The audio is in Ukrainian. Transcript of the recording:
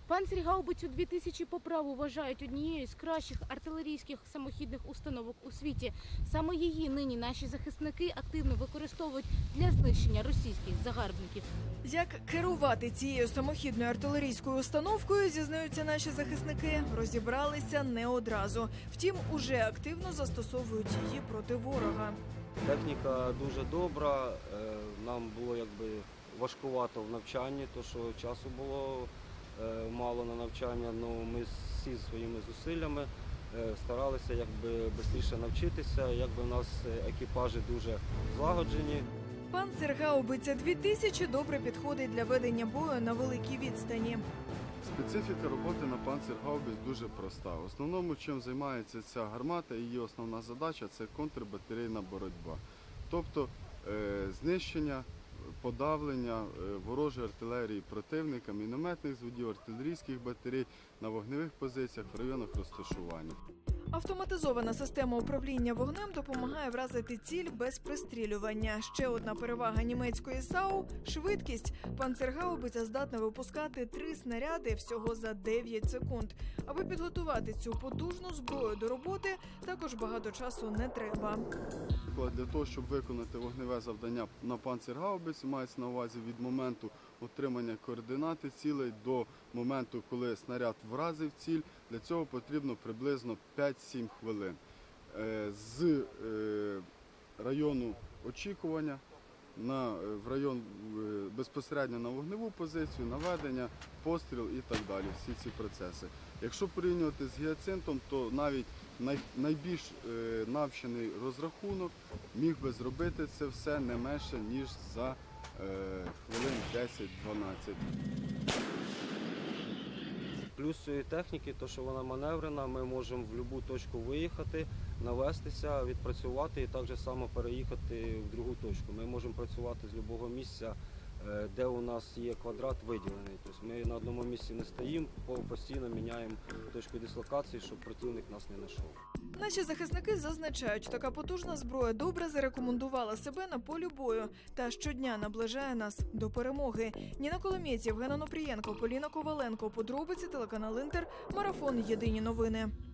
Панцергаубицю 2000 по праву вважають однією з кращих артилерійських самохідних установок у світі. Саме її нині наші захисники активно використовують для знищення російських загарбників. Як керувати цією самохідною артилерійською установкою, зізнаються наші захисники, розібралися не одразу. Втім, уже активно застосовують її проти ворога. Техніка дуже добра, нам було важкувато в навчанні, тому що часу було мало на навчання, але ми всі своїми зусиллями старалися швидше навчитися, у нас екіпажі дуже злагоджені. Панцергаубиця 2000 добре підходить для ведення бою на великій відстані. Специфіка роботи на панцергаубиць дуже проста. В основному, чим займається ця гармата, її основна задача – це контрбатарейна боротьба. Тобто знищення, подавлення ворожої артилерії противника, мінометних зводів, артилерійських батарей на вогневих позиціях в районах розташування. Автоматизована система управління вогнем допомагає вразити ціль без пристрілювання. Ще одна перевага німецької САУ – швидкість. Панцергаубиця здатна випускати 3 снаряди всього за 9 секунд. Аби підготувати цю потужну зброю до роботи, також багато часу не треба. Для того, щоб виконати вогневе завдання на панцергаубиці, мається на увазі від моменту отримання координати цілей до моменту, коли снаряд вразив ціль, для цього потрібно приблизно 5-7 хвилин. З району очікування в район безпосередньо на вогневу позицію, наведення, постріл і так далі, всі ці процеси. Якщо порівнювати з гіацинтом, то навіть найбільш навчений розрахунок міг би зробити це все не менше, ніж за хвилин 10-12. Плюс цієї техніки, то що вона маневрена, ми можемо в будь-яку точку виїхати, навестися, відпрацювати і так само переїхати в другу точку. Ми можемо працювати з будь-якого місця, де у нас є квадрат виділений. Тобто ми на одному місці не стоїмо, постійно міняємо точку дислокації, щоб противник нас не знайшов. Наші захисники зазначають, така потужна зброя добре зарекомендувала себе на полі бою та щодня наближає нас до перемоги. Ніна Коломієць, Євген Онопрієнко, Поліна Коваленко. Подробиці, телеканал Інтер, марафон «Єдині новини».